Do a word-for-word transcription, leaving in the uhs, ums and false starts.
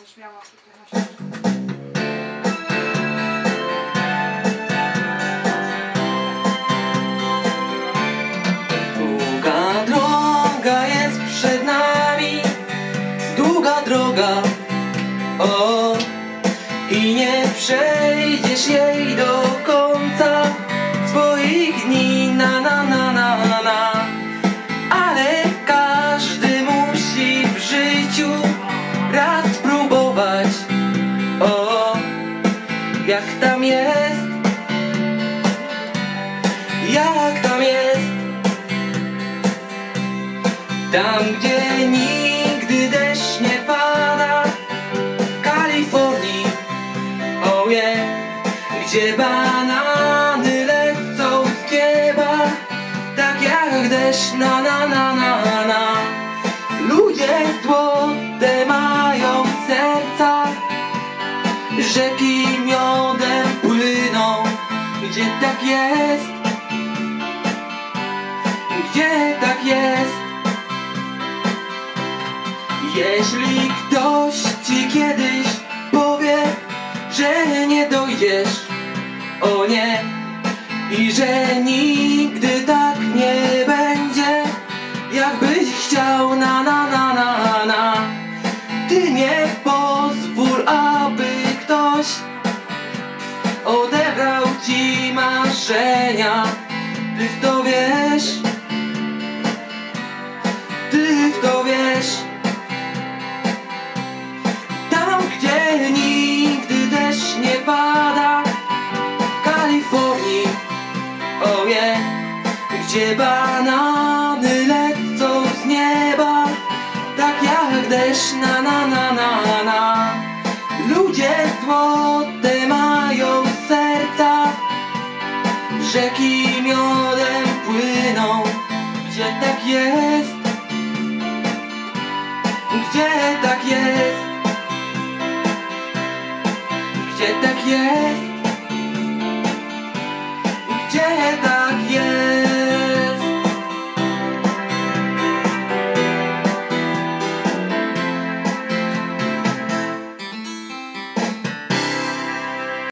będziesz miała tutaj. Długa droga jest przed nami, długa droga, o, i nie przejdziesz jej do końca swoich dni, na na na na na. Ale każdy musi w życiu raz spróbować, o, jak tam jest, jak tam jest. Tam, gdzie nigdy deszcz nie pada, w Kalifornii, oh yeah, gdzie banany lecą z nieba, tak jak deszcz, na na na na na. Ludzie złote mają serca, rzeki miodem płyną, gdzie tak jest, gdzie tak jest. Jeśli ktoś ci kiedyś powie, że nie dojdziesz, o nie, i że nigdy tak nie będzie, jakbyś chciał, na na na na na. Ty nie pozwól, aby ktoś odebrał ci marzenia. Ty w to wiesz, ty w to wiesz. Tam, gdzie nigdy deszcz nie pada, w Kalifornii, oh yeah, gdzie banany lecą z nieba, tak jak deszcz, na na na na na. Ludzie złote mają serca, rzeki miodem płyną, gdzie tak jest, gdzie tak jest, gdzie tak jest, gdzie tak